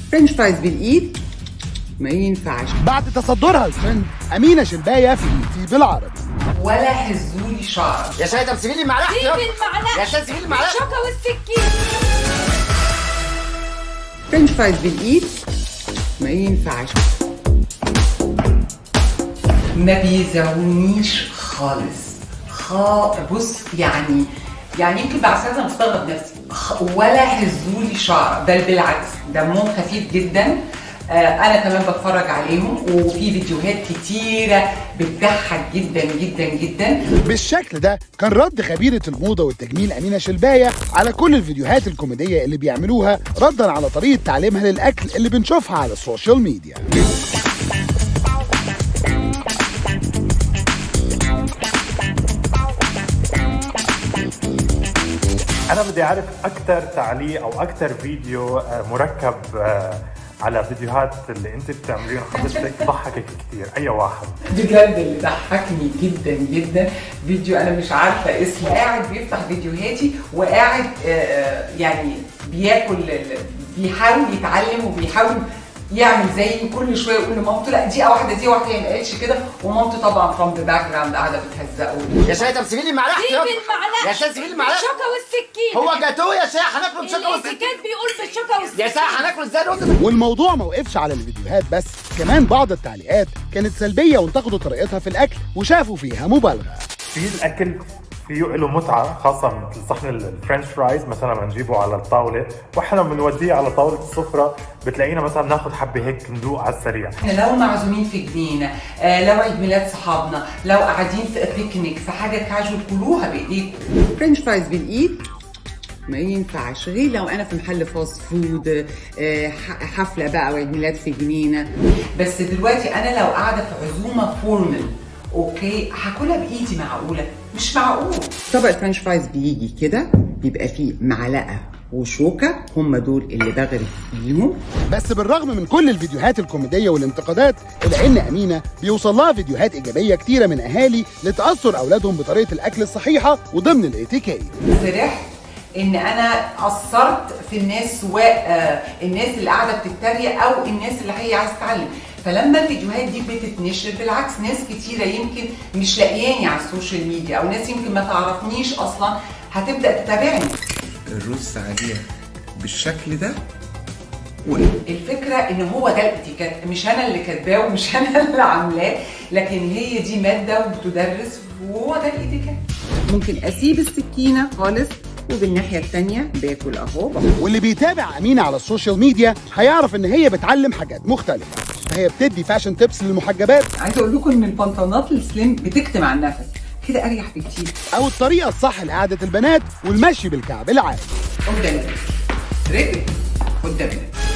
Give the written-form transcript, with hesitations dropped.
فرنش فرايز بالايد ما ينفعش. بعد تصدرها الترند أمينة شلباية في اليوتيوب العربي. ولا هزولي شعر. يا شاي طب سيبي لي المعلقه. سيب المعلقه يا شاي سيبي لي المعلقه. الشوكه والسكين. فرنش فرايز بالايد ما ينفعش. ما بيزعونيش خالص. بص يعني يمكن بعد ساعات انا مستغرب نفسي. ولا هزولي شعر، بل بالعكس دمهم خفيف جدا. انا كمان بتفرج عليهم وفي فيديوهات كتيره بتضحك جدا جدا جدا. بالشكل ده كان رد خبيرة الموضة والتجميل أمينة شلباية على كل الفيديوهات الكوميدية اللي بيعملوها ردا على طريقة تعليمها للأكل اللي بنشوفها على السوشيال ميديا. أنا بدي أعرف أكثر تعليق أو أكثر فيديو مركب على فيديوهات اللي أنت بتعمليهم حضرتك ضحكك كثير، أي واحد؟ بجد اللي ضحكني جدا جدا فيديو أنا مش عارفة اسمه، قاعد بيفتح فيديوهاتي وقاعد يعني بياكل، بيحاول يتعلم وبيحاول يعمل زي كل شويه يقول لمامته لا دقيقه واحده دقيقه واحده، هي ما قالتش كده، ومامته طبعا فروم ذا باك جراوند قاعده بتهزقه. يا شاي طب سيبي لي المعلقه. سيب المعلقه. يا شاي سيبي لي المعلقه. الشوكه والسكين. هو جاتوه يا شاي هناكله بالشوكه والسكين. الاتيكيت بيقول بالشوكه والسكين. يا شاي هناكله ازاي الرز؟ والموضوع ما وقفش على الفيديوهات بس، كمان بعض التعليقات كانت سلبية وانتقدوا طريقتها في الأكل وشافوا فيها مبالغة. في الأكل فيه له متعة خاصة مثل صحن الفرنش فرايز مثلا بنجيبه على الطاولة واحنا بنوديه على طاولة السفرة، بتلاقينا مثلا ناخذ حبة هيك ندوق على السريع. احنا لو معزومين في جنينه، لو عيد ميلاد صحابنا، لو قاعدين في بيكنيك في حاجه كاجوال كلوها بايديكم. فرنش فرايز بالايد ما ينفعش، غير لو انا في محل فاست فود، حفله بقى وعيد ميلاد في جنينه. بس دلوقتي انا لو قاعده في عزومه فورمال اوكي هاكلها بايدي، معقوله؟ مش معقول. طبق الفرنش فرايز بيجي كده بيبقى فيه معلقه وشوكه، هم دول اللي بغرف بيهم. بس بالرغم من كل الفيديوهات الكوميدية والانتقادات إلا إن أمينة بيوصل لها فيديوهات إيجابية كتيرة من أهالي لتأثر أولادهم بطريقة الأكل الصحيحة وضمن الاتيكيت. فرحت ان انا اثرت في الناس، سواء الناس اللي قاعده بتتريق او الناس اللي هي عايزه تتعلم. فلما الفيديوهات دي بتتنشر بالعكس ناس كتيره يمكن مش لاقياني على السوشيال ميديا او ناس يمكن ما تعرفنيش اصلا هتبدا تتابعني. الرز عليها بالشكل ده. الفكره ان هو ده الاتيكيت، مش انا اللي كاتباه ومش انا اللي عاملاه، لكن هي دي ماده وبتدرس وهو ده الاتيكيت. ممكن اسيب السكينه خالص وبالناحيه الثانيه باكل اهو. واللي بيتابع أمينة على السوشيال ميديا هيعرف إن هي بتعلم حاجات مختلفة، فهي بتدي فاشن تيبس للمحجبات، عايزه اقول لكم ان البنطلونات السليم بتكتم على النفس كده اريح بكتير، أو الطريقة الصح لقعدة البنات والمشي بالكعب العالي. قدام رجل قدام.